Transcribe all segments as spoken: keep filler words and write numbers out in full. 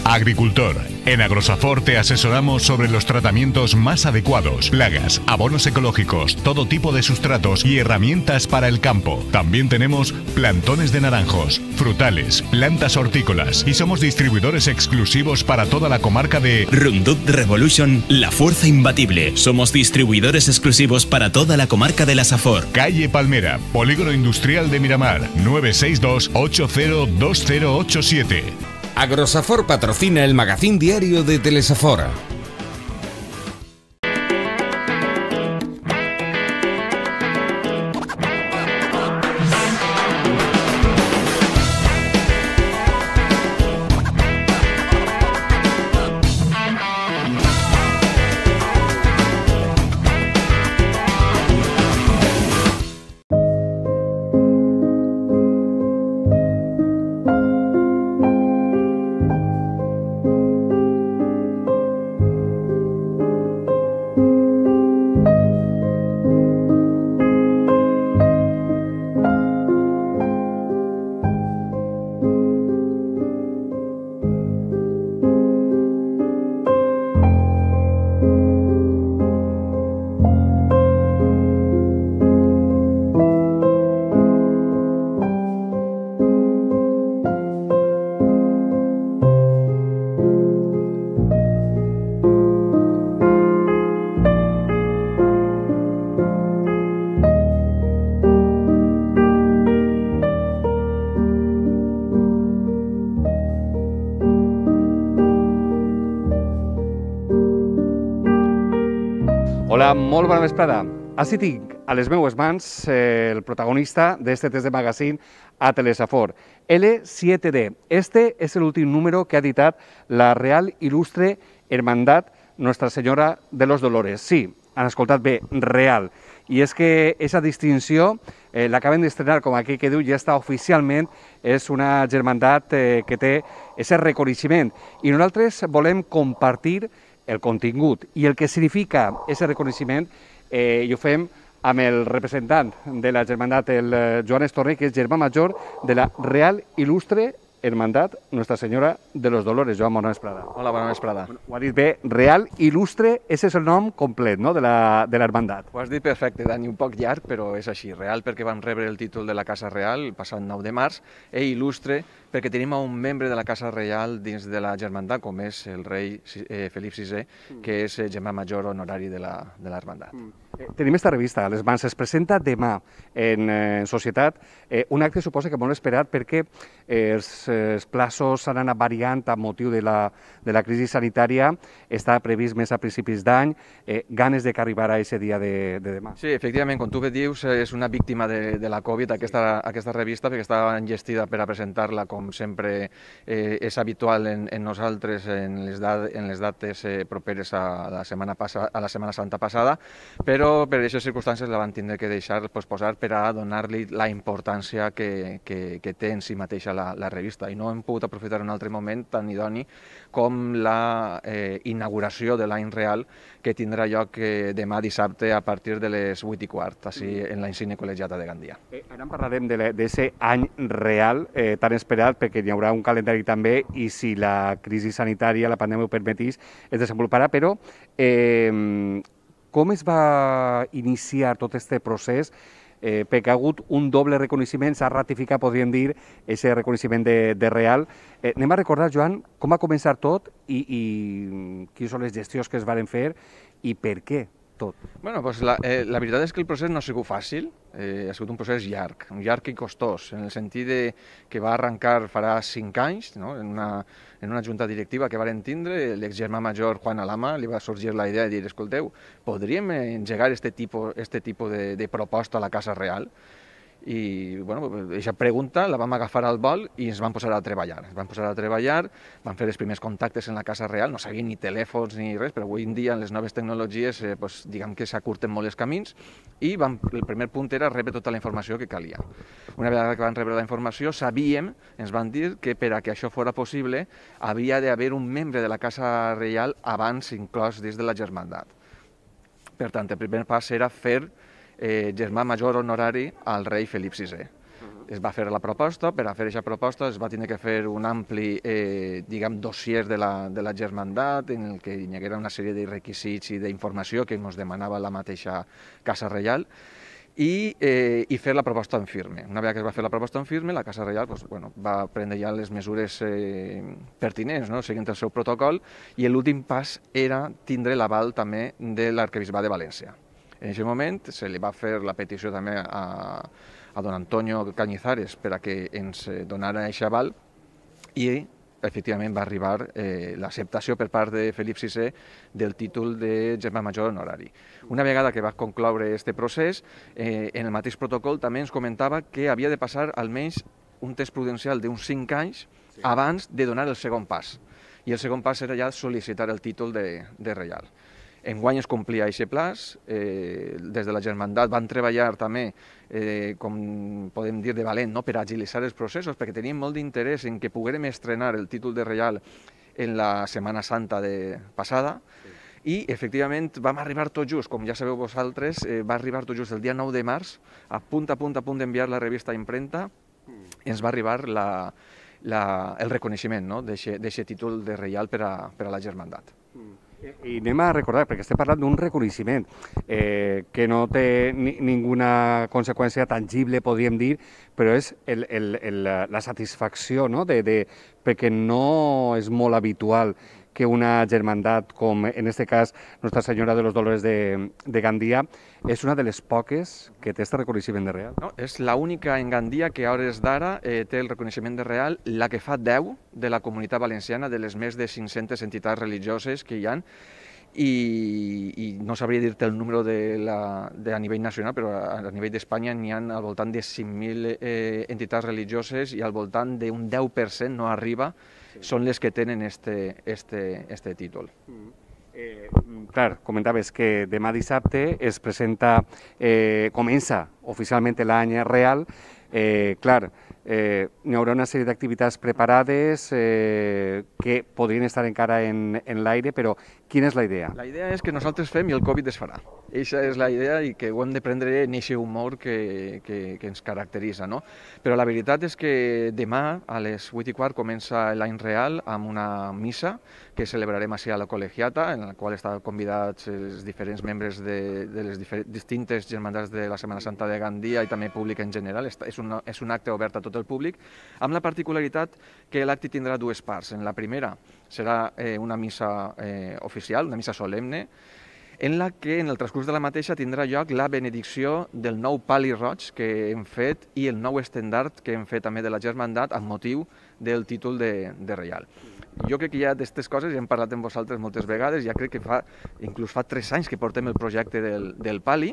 Agricultor. En Agrosafor te asesoramos sobre los tratamientos más adecuados, plagas, abonos ecológicos, todo tipo de sustratos y herramientas para el campo. También tenemos plantones de naranjos, frutales, plantas hortícolas y somos distribuidores exclusivos para toda la comarca de Roundup Revolution, la fuerza imbatible. Somos distribuidores exclusivos para toda la comarca de la Safor. Calle Palmera, Polígono Industrial de Miramar, nueve seis dos, ocho cero dos cero ocho siete. Agrosafor patrocina el magazín diario de Telesafora. Hola, molt bona vesprada. Així tinc a les meues mans eh, el protagonista d'este test de magazine a Telesafor, L siete D. Este és l'últim número que ha editat la Real Il·lustre Hermandad Nuestra Senyora de los Dolores. Sí, han escoltat bé, real. I és que aquesta distinció eh, l'acaben d'estrenar, com aquí que diu, ja està oficialment, és una germandat eh, que té aquest reconeixement. I nosaltres volem compartir el contingut i el que significa aquest reconeixement, eh, i ho fem amb el representant de la germandat, el Joan Estornell, que és germà major de la Real Il·lustre Hermandad Nuestra Senyora de los Dolores. Joan, bona vesprada. Hola, bona vesprada. Bueno, ho ha dit bé, Real Il·lustre, ese és el nom complet, no?, de la de l'hermandat. Ho has dit perfecte, Dani, un poc llarg, però és així. Real perquè vam rebre el títol de la Casa Real el passat nou de març, i il·lustre perquè tenim un membre de la Casa Reial dins de la germandat, com és el rei eh, Felip sisè, que és germà major honorari de la de l'hermandat. Mm. Eh, tenim esta revista a les mans, es presenta demà en, eh, en societat, eh, un acte suposa que molt esperat perquè eh, els, els plaços s'han anat variant a motiu de la, de la crisi sanitària, està previst més a principis d'any, eh, ganes de que arribarà aquest dia de, de demà. Sí, efectivament, com tu bé dius, és una víctima de, de la Covid aquesta, aquesta revista, perquè estava enllestida per a presentar-la, com sempre eh, és habitual en, en nosaltres en les, dat, en les dates eh, properes a la, setmana passa, a la Setmana Santa passada, però per aquestes circumstàncies la van tindre que deixar posposar per a donar-li la importància que, que, que té en si mateixa la, la revista. I no hem pogut aprofitar un altre moment tan idoni com la eh, inauguració de l'any real, que tindrà lloc eh, demà dissabte a partir de les vuit i quart, així en la Insígnia Col·legiata de Gandia. Eh, ara en parlarem d'aquest any real eh, tan esperat, perquè hi haurà un calendari també, i si la crisi sanitària, la pandèmia ho permetís, es desenvoluparà, però eh, com es va iniciar tot aquest procés? Eh, perquè ha hagut un doble reconeixement, s'ha ratificat, podríem dir, aquest reconeixement de, de Real. Eh, anem a recordar, Joan, com va començar tot i, i quines són les gestions que es van fer i per què tot. Bueno, pues la, eh, la veritat és que el procés no ha sigut fàcil, eh, ha sigut un procés llarg, un llarg i costós, en el sentit de que va arrencar farà cinc anys, no? en, una, en una junta directiva que varen tindre, l'exgermà major Juan Alama li va sorgir la idea de dir, escolteu, podríem engegar este tipus, este tipus de, de proposta a la Casa Real? I, bueno, aquesta pregunta la vam agafar al vol i ens vam posar a treballar. Ens vam posar a treballar, vam fer els primers contactes en la Casa Real, no sabien ni telèfons ni res, però avui en dia, en les noves tecnologies, eh, pues, diguem que s'acurten molt els camins, i vam, el primer punt era rebre tota la informació que calia. Una vegada que vam rebre la informació, sabíem, ens van dir que per a que això fos possible, havia d'haver un membre de la Casa Reial abans inclòs dins de la germandat. Per tant, el primer pas era fer Eh, germà major honorari al rei Felip sisè. es va fer la proposta, per a fer aquesta proposta es va tenir que fer un ampli, eh, diguem, dossier de la, de la germandat, en el que hi haguera una sèrie de requisits i d'informació que ens demanava la mateixa Casa Reial, i, eh, i fer la proposta en firme. Una vegada que es va fer la proposta en firme, la Casa Reial pues, bueno, va prendre ja les mesures eh, pertinents, no? Seguint el seu protocol, i l'últim pas era tindre l'aval també de l'arquebisbat de València. En aquest moment se li va fer la petició també a, a don Antonio Cañizares per a que ens donara aquest aval, i efectivament va arribar eh, l'acceptació per part de Felip sisè del títol de germà major honorari. Una vegada que va concloure aquest procés, eh, en el mateix protocol també ens comentava que havia de passar almenys un test prudencial d'uns cinc anys abans de donar el segon pas. I el segon pas era ja sol·licitar el títol de, de reial. Enguany es complia aquest plaç, eh, des de la germandat van treballar també, eh, com podem dir, de valent, no? Per agilitzar els processos, perquè teníem molt d'interès en que poguérem estrenar el títol de reial en la Setmana Santa de passada, sí. I efectivament vam arribar tot just, com ja sabeu vosaltres, eh, va arribar tot just el dia nou de març, a punt a punt a punt d'enviar la revista a impremta, mm. ens va arribar la, la, el reconeixement, no? D'aquest títol de reial per a, per a la germandat. Mm. I anem a recordar, perquè estem parlant d'un reconeixement eh, que no té ni, ninguna conseqüència tangible, podríem dir, però és el, el, el, la satisfacció, no? de, de, perquè no és molt habitual que una germandat, com en aquest cas Nostra Senyora de los Dolores de, de Gandia, és una de les poques que té aquest reconeixement de real. No, és l'única en Gandia que a hores d'ara eh, té el reconeixement de real, la que fa deu de la Comunitat Valenciana, de les més de cinc-centes entitats religioses que hi ha, i, i no sabria dir-te el número de la, de, a nivell nacional, però a, a nivell d'Espanya n'hi ha al voltant de cinc mil eh, entitats religioses i al voltant d'un deu per cent no arriba, sí. Són les que tenen este, este, este títol. Mm. Eh, clar, comentaves que demà dissabte es presenta, eh, comença oficialment l'any real, eh, clar, eh, hi haurà una sèrie d'activitats preparades eh, que podrien estar encara en, en l'aire, però quina és la idea? La idea és que nosaltres fem i el Covid es farà. Eixa és la idea i que ho hem de prendre en aquest humor que, que, que ens caracteritza, no? Però la veritat és que demà a les vuit i quart comença l'any real amb una missa que celebrarem així a la col·legiata, en la qual estan convidats els diferents membres de, de les distintes germandats de la Setmana Santa de Gandia i també públic en general. És un, és un acte obert a tot el públic, amb la particularitat que l'acte tindrà dues parts. En la primera serà eh, una missa eh, oficial, una missa solemne, en la que en el transcurs de la mateixa tindrà lloc la benedicció del nou pali roig que hem fet i el nou estendard que hem fet també de la germandat amb motiu del títol de, de reial. Jo crec que ja d'aquestes coses ja hem parlat amb vosaltres moltes vegades, ja crec que fa, inclús fa tres anys que portem el projecte del, del pali,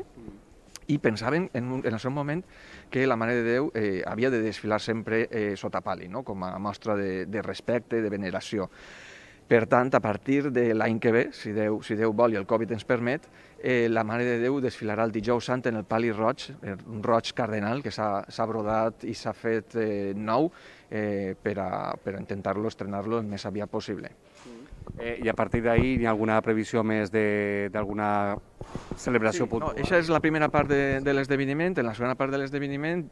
i pensaven en, un, en el seu moment que la Mare de Déu eh, havia de desfilar sempre eh, sota pali, no? Com a mostra de, de respecte, de veneració. Per tant, a partir de l'any que ve, si Déu, si Déu vol i el Covid ens permet, eh, la Mare de Déu desfilarà el dijous sant en el pali roig, un roig cardenal que s'ha brodat i s'ha fet eh, nou eh, per a, per a intentar-lo estrenar-lo el més aviat possible. Eh, I a partir d'ahir hi ha alguna previsió més d'alguna celebració sí, puntual? No, aquesta és la primera part de, de l'esdeveniment. En la segona part de l'esdeveniment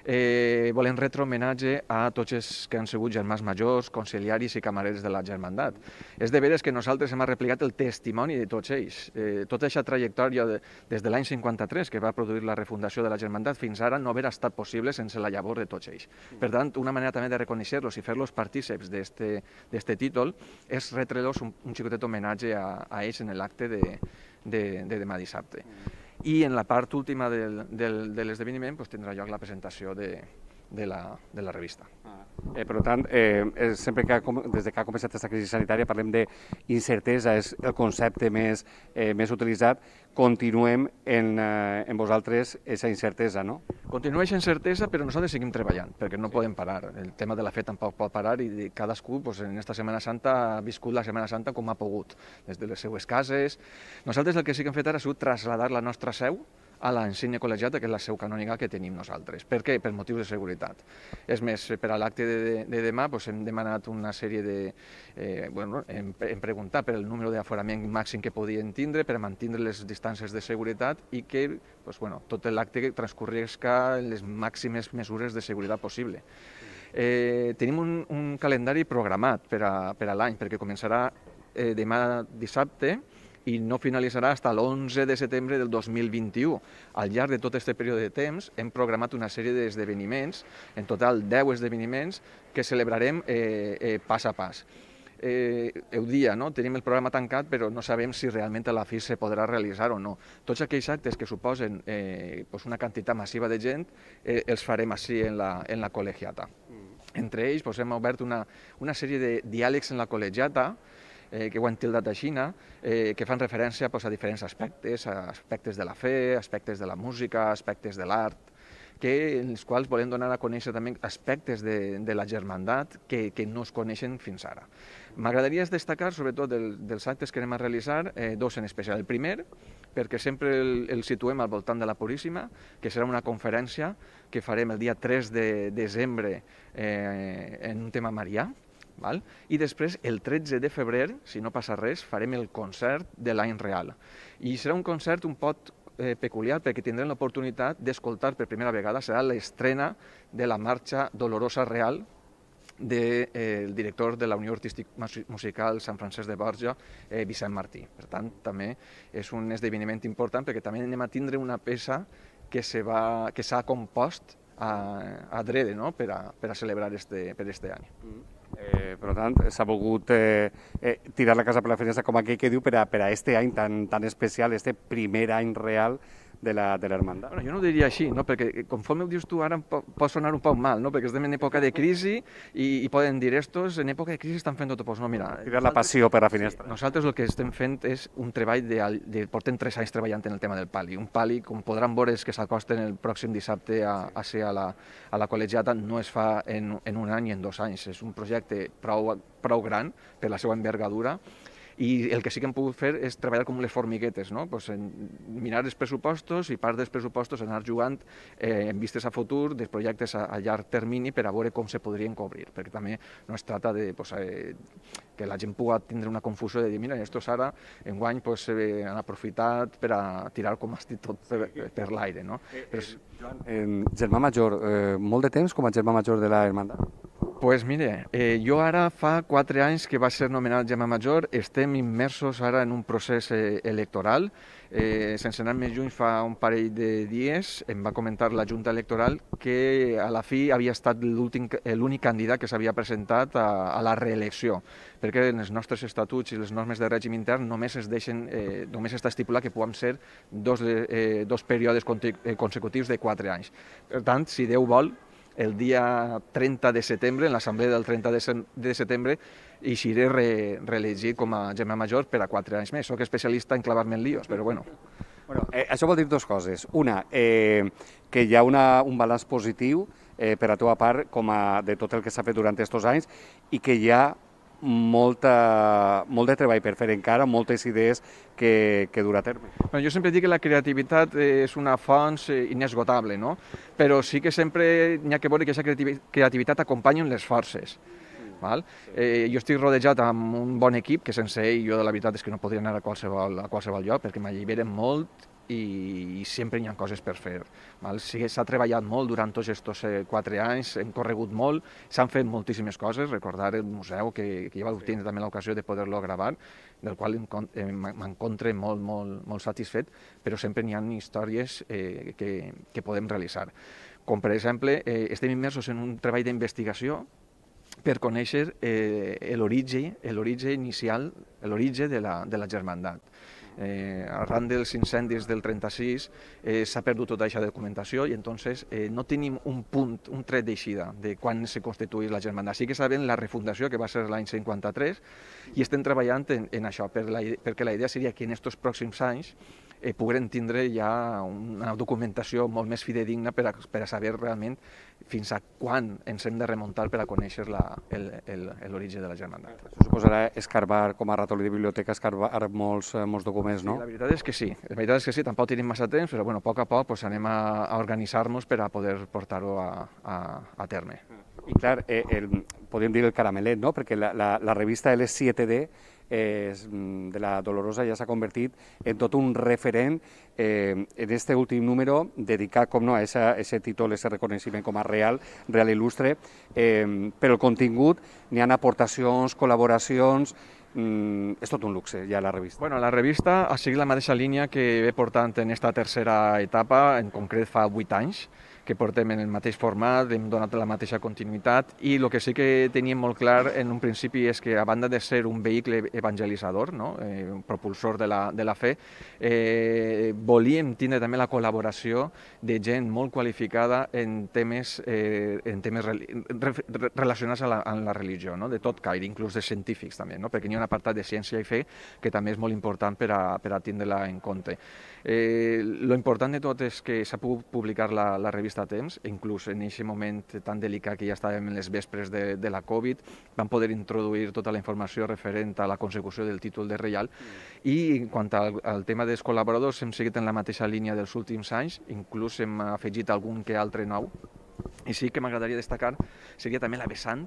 eh, volem retre homenatge a tots els que han sigut germans majors, conciliaris i camarers de la germandat. És de veres que nosaltres hem replicat el testimoni de tots ells. Eh, tota aquesta trajectòria de, des de l'any cinquanta-tres, que va produir la refundació de la germandat, fins ara no hauria estat possible sense la llavor de tots ells. Per tant, una manera també de reconèixer-los i fer-los partíceps d'este títol és retre-los un, un xicotet homenatge a, a ells en l'acte de, de, de demà dissabte. I en la part última del, del, de l'esdeveniment pues, tindrà lloc la presentació de, de, la, de la revista. Ah. Eh, per tant, eh, sempre que des que ha començat aquesta crisi sanitària parlem d'incertesa, és el concepte més, eh, més utilitzat. Continuem en, eh, en vosaltres aquesta incertesa, no? Continua aquesta incertesa, però nosaltres seguim treballant, perquè no sí. podem parar. El tema de la fe tampoc pot parar i cadascú pues, en aquesta Setmana Santa ha viscut la Setmana Santa com ha pogut, des de les seues cases. Nosaltres el que sí que hem fet ara ha sigut traslladar la nostra seu a la insígnia col·legiata, que és la seu canònica que tenim nosaltres. Per què? Per motius de seguretat. És més, per a l'acte de, de demà doncs hem demanat una sèrie de... Eh, bueno, hem, hem preguntat per el número d'aforament màxim que podien tindre, per mantenir les distàncies de seguretat i que doncs, bueno, tot l'acte transcorresca en les màximes mesures de seguretat possible. Eh, tenim un, un calendari programat per a, per a l'any, perquè començarà eh, demà dissabte, i no finalitzarà fins a l'onze de setembre del dos mil vint-i-u. Al llarg de tot aquest període de temps hem programat una sèrie d'esdeveniments, en total deu esdeveniments, que celebrarem eh, eh, pas a pas. Eh, heu dia, no? Tenim el programa tancat, però no sabem si realment a la fi se podrà realitzar o no. Tots aquells actes que suposen eh, pues una quantitat massiva de gent eh, els farem així en la, en la col·legiata. Entre ells pues, hem obert una, una sèrie de diàlegs en la col·legiata, Eh, que ho han tildat així, eh, que fan referència pues, a diferents aspectes, a aspectes de la fe, aspectes de la música, aspectes de l'art, que, en els quals volem donar a conèixer també aspectes de, de la germandat que, que no es coneixen fins ara. M'agradaria destacar, sobretot, del, dels actes que anem a realitzar, eh, dos en especial. El primer, perquè sempre el, el situem al voltant de la Puríssima, que serà una conferència que farem el dia tres de desembre eh, en un tema marià. Val? I després, el tretze de febrer, si no passa res, farem el concert de l'any real. I serà un concert un poc eh, peculiar perquè tindrem l'oportunitat d'escoltar per primera vegada, serà l'estrena de la marxa Dolorosa Real del de, eh, director de la Unió Artística Musical Sant Francesc de Borja, eh, Vicent Martí. Per tant, també és un esdeveniment important perquè també anem a tindre una peça que s'ha compost a, a drede, no? per, a, per a celebrar este, per este any. Eh, per tant, s'ha volgut eh, eh, tirar la casa per la finestra, com aquell que diu, per a, per a este any tan, tan especial, este primer any real de la de l'Hermandat. Bueno, jo no ho diria així, no? Perquè conforme ho dius tu ara pot sonar un poc mal, no? Perquè estem en època de crisi i, i poden dir estos en època de crisi estan fent tot. Pues no, mira, tirar la passió per la finestra. Sí, nosaltres el que estem fent és un treball de, de portem tres anys treballant en el tema del pali. Un pali, com podran veure, que s'acosten el pròxim dissabte a, a ser a la, a la col·legiata, no es fa en, en un any i en dos anys. És un projecte prou, prou gran per la seva envergadura. I el que sí que hem pogut fer és treballar com les formiguetes, no? Pues en mirar els pressupostos i part dels pressupostos anar jugant eh, en vistes a futur de projectes a, a llarg termini per a veure com se podrien cobrir, perquè també no es tracta de pues, eh, que la gent pugui tindre una confusió de dir mira, estos ara enguany pues, eh, han aprofitat per a tirar com has dit tot per, per l'aire, no? Eh, eh, Joan, eh, germà major, eh, molt de temps com a germà major de la Hermandat? Pues mire, eh, jo ara fa quatre anys que va ser nomenat germà major, estem immersos ara en un procés eh, electoral. Eh, sense anar més lluny, fa un parell de dies em va comentar la Junta Electoral que a la fi havia estat l'únic candidat que s'havia presentat a, a la reelecció, perquè en els nostres estatuts i les normes de règim intern només es deixen, eh, només està estipulat que puguem ser dos, eh, dos períodes consecutius de quatre anys. Per tant, si Déu vol, el dia trenta de setembre, en l'assemblea del trenta de setembre, i seré re, reelegit com a germà major per a quatre anys més. Soc especialista en clavar-me en líos, però bueno. Bueno, eh, això vol dir dues coses. Una, eh, que hi ha una, un balanç positiu eh, per a tu a part com a, de tot el que s'ha fet durant aquests anys i que hi ha molta, molt de treball per fer encara, moltes idees que, que dur a terme. Bueno, jo sempre dic que la creativitat és una font inesgotable, no? Però sí que sempre n'hi ha que veure que aquesta creativitat acompanya les forces. Val? Eh, jo estic rodejat amb un bon equip, que sense ell jo de la veritat és que no podria anar a qualsevol, a qualsevol lloc, perquè m'alliberen molt i, i sempre hi ha coses per fer. Val? Sí que s'ha treballat molt durant tots aquests eh, quatre anys, hem corregut molt, s'han fet moltíssimes coses, recordar el museu que, que ja vau tenir també l'ocasió de poder-lo gravar, del qual eh, m'encontre molt, molt, molt satisfet, però sempre n'hi ha històries eh, que, que podem realitzar. Com per exemple, eh, estem immersos en un treball d'investigació per conèixer eh, l'origen l'origen inicial, l'origen de la, de la germandat. Eh, arran dels incendis del trenta-sis eh, s'ha perdut tota aquesta documentació i entonces eh, no tenim un punt, un tret d'eixida de quan se constituís la germandat. Sí que sabem la refundació, que va ser l'any cinquanta-tres, i estem treballant en, en això, per la, perquè la idea seria que en aquests pròxims anys eh, puguem tindre ja una documentació molt més fidedigna per a, per a saber realment fins a quan ens hem de remuntar per a conèixer l'origen de la germandat. Això suposarà escarbar, com a ratolí de biblioteca, escarbar molts, molts documents, no? Sí, la veritat és que sí, la veritat és que sí, tampoc tenim massa temps, però bueno, a poc a poc pues, anem a, a organitzar-nos per a poder portar-ho a, a, a terme. I clar, eh, el, podríem dir el caramelet, no? Perquè la, la, la revista L siete D eh, de la Dolorosa ja s'ha convertit en tot un referent eh, en este últim número dedicat, com no, a aquest títol, a aquest reconeixement com a real, real il·lustre, eh, però el contingut, n'hi ha aportacions, col·laboracions, mm, és tot un luxe ja la revista. Bueno, la revista ha seguit la mateixa línia que ve portant en esta tercera etapa, en concret fa vuit anys, que portem en el mateix format, hem donat la mateixa continuïtat i el que sí que teníem molt clar en un principi és que a banda de ser un vehicle evangelitzador, no? eh, un propulsor de la, de la fe, eh, volíem tindre també la col·laboració de gent molt qualificada en temes, eh, en temes re, re, relacionats a la, a la religió, no? De tot caire, inclús de científics també, no? Perquè hi ha un apartat de ciència i fe que també és molt important per a, per a tindre-la en compte. Eh, lo important de tot és que s'ha pogut publicar la, la revista a temps, inclús en aquest moment tan delicat que ja estàvem en les vespres de, de la Covid, vam poder introduir tota la informació referent a la consecució del títol de reial mm. i en quant al, al tema dels col·laboradors hem seguit en la mateixa línia dels últims anys, inclús hem afegit algun que altre nou, i sí que m'agradaria destacar seria també la vessant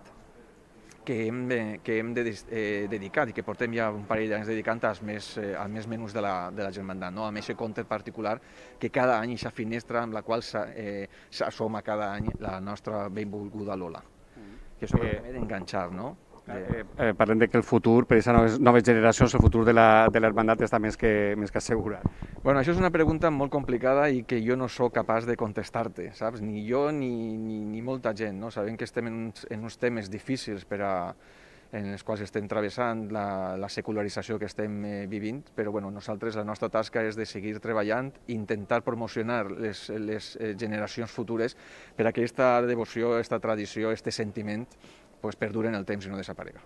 que hem, de, que hem de, eh, dedicat i que portem ja un parell d'anys dedicant als més, eh, als més menús de la, de la germandat, no? Amb aquest compte particular que cada any aquesta finestra amb la qual s'assoma eh, cada any la nostra benvolguda Lola, que és eh, d'enganxar, no? Eh, eh, parlem de que el futur, per a aquestes noves generacions, el futur de l'hermandat està més que, més que assegurat. Bueno, això és una pregunta molt complicada i que jo no sóc capaç de contestar-te, saps? Ni jo ni, ni, ni molta gent, no? Sabem que estem en uns, en uns temes difícils per a, en els quals estem travessant la, la secularització que estem eh, vivint, però bueno, nosaltres la nostra tasca és de seguir treballant, intentar promocionar les, les eh, generacions futures per a que aquesta devoció, aquesta tradició, aquest sentiment pues, perduren el temps i no desaparega.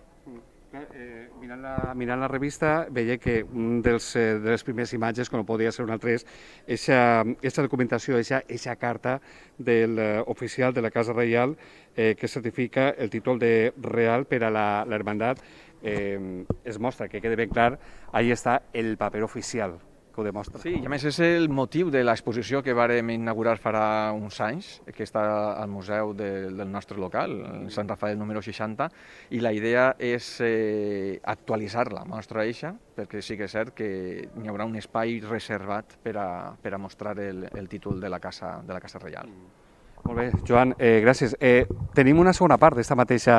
Eh, mirant, la, mirant la revista veia que un dels, eh, de les primeres imatges, com no podia ser un altre, és aquesta documentació, aquesta carta del eh, oficial de la Casa Reial eh, que certifica el títol de real per a l'hermandat. Eh, es mostra que quede ben clar, ahí està el paper oficial que ho demostra. Sí, i a més és el motiu de l'exposició que vàrem inaugurar farà uns anys, que està al museu de, del nostre local, Sant Rafael número seixanta, i la idea és eh, actualitzar-la, mostra eixa, perquè sí que és cert que hi haurà un espai reservat per a, per a mostrar el, el títol de la Casa, de la Casa Reial. Molt bé, Joan, eh, gràcies. Eh, tenim una segona part d'este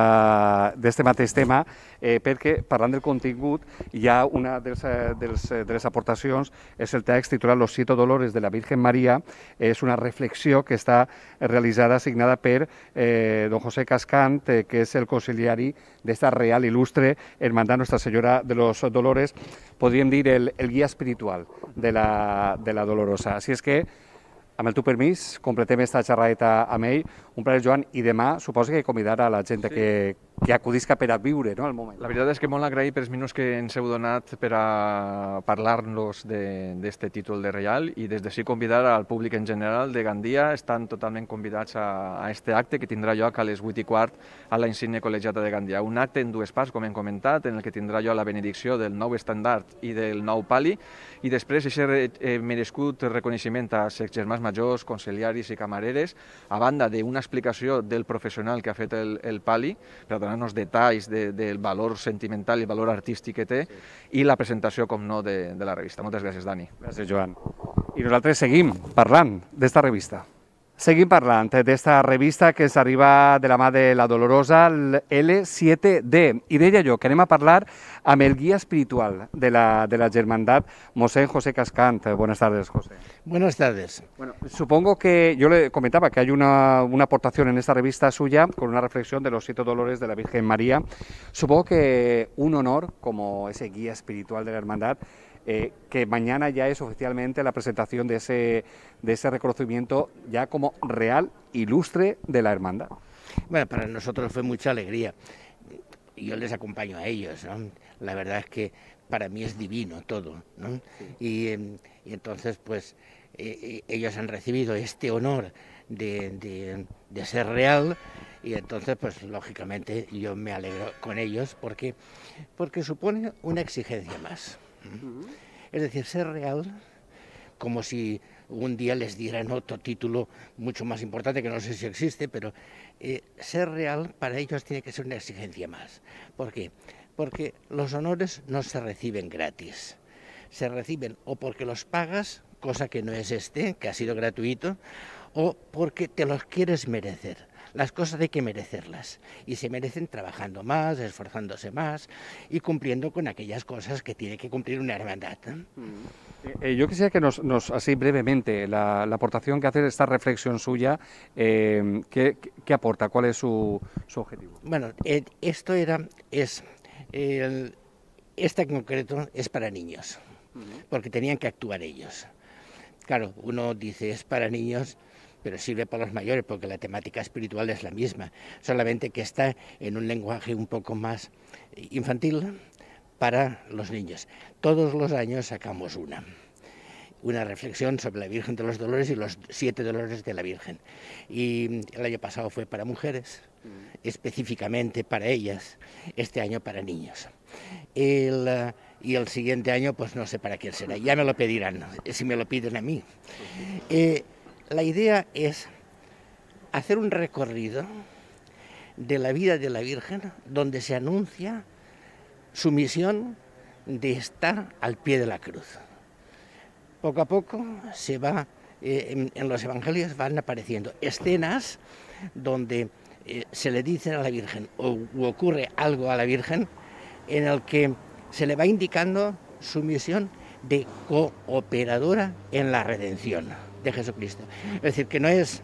mateix tema, eh, perquè parlant del contingut, hi ha una dels, dels, de les aportacions, és el text titulat Los siete dolores de la Virgen María, és una reflexió que està realitzada, signada per eh, don José Cascant, eh, que és el conciliari d'esta real il·lustre Hermandad Nuestra Senyora de los Dolores, podríem dir el, el guia espiritual de la, de la Dolorosa. Així és que, amb el teu permís, completem aquesta xerradeta amb ell. Un plaer, Joan, i demà suposo que convidar a la gent sí. que, que acudisca per a viure, no, el moment. La veritat és que molt agraït pels minuts que ens heu donat per a parlar-nos d'aquest títol de reial i des d'ací convidar al públic en general de Gandia. Estan totalment convidats a aquest acte que tindrà lloc a les vuit i quart a la Insígnia Col·legiata de Gandia. Un acte en dues parts, com hem comentat, en el que tindrà lloc la benedicció del nou estendard i del nou pali i després aquest merescut reconeixement a els germans majors, consiliaris i camareres, a banda d'una explicació del professional que ha fet el, el pali, per donar-nos detalls de, del valor sentimental i el valor artístic que té, sí. I la presentació, com no, de, de la revista. Moltes gràcies, Dani. Gràcies, Joan. I nosaltres seguim parlant d'esta revista. Seguim parlant d'esta revista que ens arriba de la mà de la Dolorosa, L siete D. I deia jo que anem a parlar amb el guia espiritual de la, de la Germandat, Mosén José Cascant. Buenas tardes, José. Buenas tardes. Bueno, supongo que yo le comentaba que hay una, una aportación en esta revista suya con una reflexión de los siete dolores de la Virgen María. Supongo que un honor como ese guía espiritual de la Hermandad, Eh, que mañana ya es oficialmente la presentación de ese, de ese reconocimiento ya como real ilustre de la hermandad. Bueno, para nosotros fue mucha alegría. yo les acompaño a ellos, ¿no? La verdad es que para mí es divino todo, ¿no? Y, y entonces, pues, eh, ellos han recibido este honor de, de, de ser real, y entonces, pues, lógicamente, yo me alegro con ellos porque, porque supone una exigencia más. Uh-huh. Es decir, ser real, como si un día les dieran otro título mucho más importante, que no sé si existe, pero eh, ser real para ellos tiene que ser una exigencia más. ¿Por qué? Porque los honores no se reciben gratis, se reciben o porque los pagas, cosa que no es este, que ha sido gratuito, o porque te los quieres merecer. Las cosas hay que merecerlas, y se merecen trabajando más, esforzándose más y cumpliendo con aquellas cosas que tiene que cumplir una hermandad, ¿eh? Eh, yo quisiera que nos, nos así brevemente, la, la aportación que hace esta reflexión suya, eh, ¿qué, qué aporta? ¿Cuál es su, su objetivo? Bueno, eh, esto era, es, eh, esta en concreto es para niños, porque tenían que actuar ellos. Claro, uno dice es para niños, pero sirve para los mayores porque la temática espiritual es la misma, solamente que está en un lenguaje un poco más infantil para los niños. Todos los años sacamos una, una reflexión sobre la Virgen de los Dolores y los siete dolores de la Virgen. Y el año pasado fue para mujeres, específicamente para ellas, este año para niños. El, y el siguiente año, pues no sé para quién será, ya me lo pedirán, si me lo piden a mí. Eh, La idea es hacer un recorrido de la vida de la Virgen donde se anuncia su misión de estar al pie de la cruz. Poco a poco se va, eh, en, en los evangelios van apareciendo escenas donde eh, se le dice a la Virgen o u ocurre algo a la Virgen en el que se le va indicando su misión de cooperadora en la redención de Jesucristo. Es decir, que no es,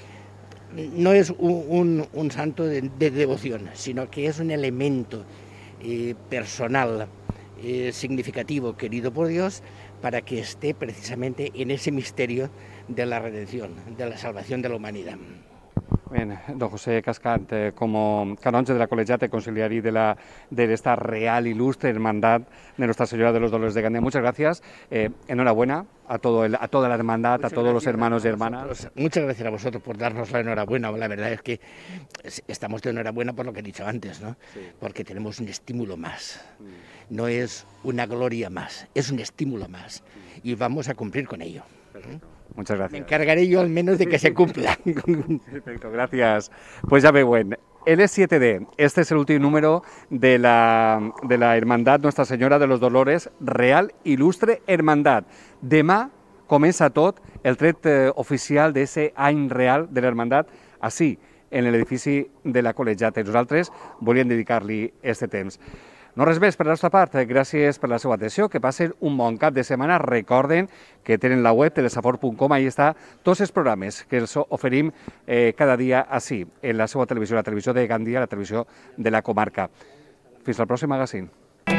no es un, un, un santo de, de devoción, sino que es un elemento eh, personal, eh, significativo, querido por Dios, para que esté precisamente en ese misterio de la redención, de la salvación de la humanidad. Bien, don José Cascant, eh, como canonge de la Colegiata Conciliari de, la, de esta real ilustre hermandad de Nuestra Señora de los Dolores de Gandía, muchas gracias, eh, enhorabuena a, todo el, a toda la hermandad, muchas a todos los hermanos y hermanas. Muchas gracias a vosotros por darnos la enhorabuena. La verdad es que estamos de enhorabuena por lo que he dicho antes, ¿no? Sí. Porque tenemos un estímulo más, no es una gloria más, es un estímulo más, y vamos a cumplir con ello. Perfecto. Muchas gracias. Me encargaré yo al menos de que se cumpla. Perfecto, gracias. Pues ya veuen, L siete D, este es el último número de la, de la Hermandad Nuestra Senyora de los Dolores, Real Il·lustre Hermandad. Demà comença tot el tret eh, oficial d'ese any real de l'Hermandad, així, en l'edifici de la Col·legiata. I nosaltres volíem dedicar-li este temps. No res més per la nostra part, gràcies per la seva atenció, que passen un bon cap de setmana. Recorden que tenen la web telesafor punt com, ahí està tots els programes que els oferim eh, cada dia així, en la seva televisió, la televisió de Gandia, la televisió de la comarca. Fins al pròxim magazín.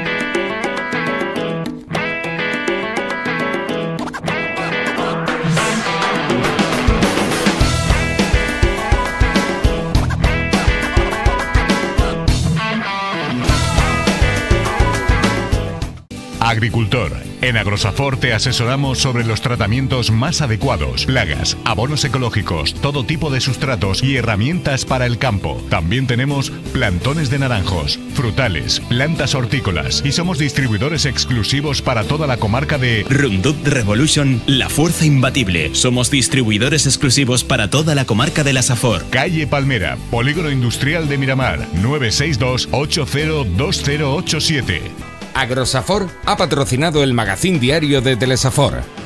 Agricultor. En Agrosafor te asesoramos sobre los tratamientos más adecuados, plagas, abonos ecológicos, todo tipo de sustratos y herramientas para el campo. También tenemos plantones de naranjos, frutales, plantas hortícolas y somos distribuidores exclusivos para toda la comarca de Roundup Revolution, la fuerza imbatible. Somos distribuidores exclusivos para toda la comarca de la Safor. Calle Palmera, Polígono Industrial de Miramar, nueve seis dos, ocho cero dos cero ocho siete. Agrosafor ha patrocinado el magazín diario de Telesafor.